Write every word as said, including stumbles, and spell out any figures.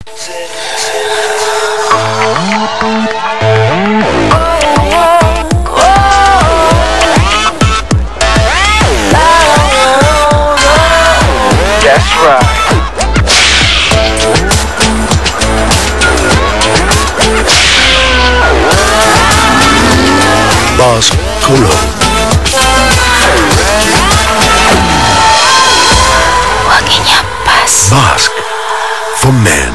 That's right. Bask Cologne. Wanginya pas. Bask for men.